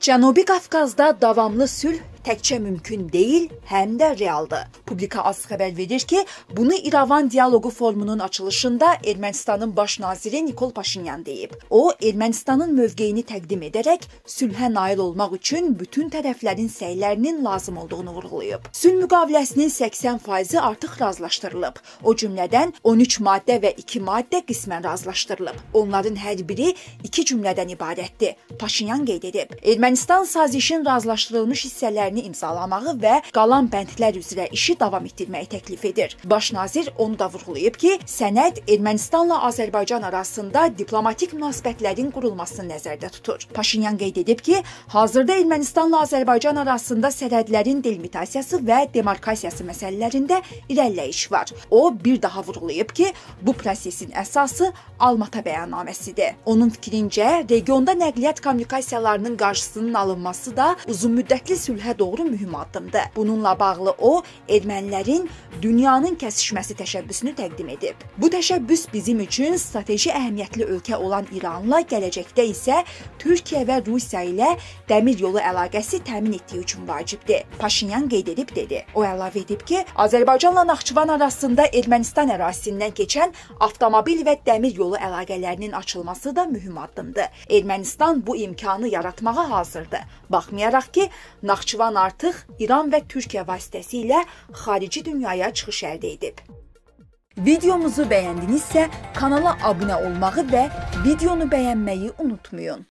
Cənubi Qafqazda davamlı sülh təkcə mümkün deyil, həm də realdır. Publika AZ xəbər verir ki, bunu İrəvan dialoqu forumunun açılışında Ermənistanın baş naziri Nikol Paşinyan deyib. O, Ermənistanın mövqeyini təqdim edərək sülhə nail olmaq üçün bütün tərəflərin səylərinin lazım olduğunu vurğulayıb. Sülh müqaviləsinin 80% artıq razılaşdırılıb. O cümlədən 13 maddə və 2 maddə qismən razılaşdırılıb. Onların hər biri 2 cümlədən ibarətdir. Paşinyan qeyd edib. Ermənistan sazişin razılaşdırılmış hissələrini imzalamağı və qalan bəndlər üzrə işi davam etdirməyi təklif edir. Baş nazir onu da vurğulayıb ki, sənəd Ermənistanla Azərbaycan arasında diplomatik münasibətlərin qurulmasını nəzərdə tutur. Paşinyan qeyd edib ki, hazırda Ermənistanla Azərbaycan arasında sərhədlərin delimitasiyası və demarkasiyası məsələlərində irəliləyiş var. O, bir daha vurğulayıb ki, bu prosesin əsası Almata bəyannaməsidir. Onun fikrincə, regionda nəqliyyat kommunikasiyalarının qarşısının alınması da uzunmüddətli sülhə doğru mühüm addımdır. Bununla bağlı o, ermənilərin dünyanın kəsişməsi təşəbbüsünü təqdim edib. Bu təşəbbüs bizim üçün strateji əhəmiyyətli ölkə olan İranla, gələcəkdə isə Türkiyə və Rusiya ilə dəmir yolu əlaqəsi təmin etdiyi üçün vacibdir. Paşinyan qeyd edib dedi. O əlavə edib ki, Azərbaycanla Naxçıvan arasında Ermənistan ərazisindən keçən avtomobil və dəmir yolu əlaqələrinin açılması da mühüm addımdır. Ermənistan bu imkanı yaratmağa hazırdır. Baxmayaraq ki, Naxçıvan artıq İran və Türkiyə vasitəsilə xarici dünyaya çıxış əldə edib. Videomuzu bəyəndinizsə kanala abunə olmağı və videonu bəyənməyi unutmayın.